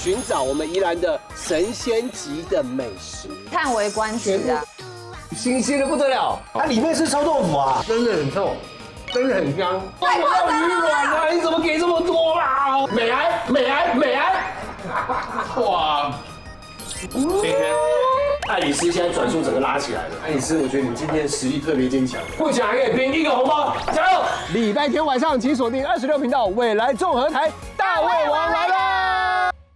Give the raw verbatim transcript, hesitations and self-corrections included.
寻找我们宜兰的神仙级的美食， 叹为观止啊！ 新鲜的不得了，它里面是臭豆腐啊， 真的很臭，真的很香。 太夸张了！ 鱼卵啊，你怎么给这么多啦？美癌，美癌，美癌！哇！今天爱丽丝现在转速整个拉起来了。爱丽丝，我觉得你今天实力特别坚强，不讲还可以拼一个红包，加油！礼拜天晚上请锁定二十六频道未来综合台，大胃王来了。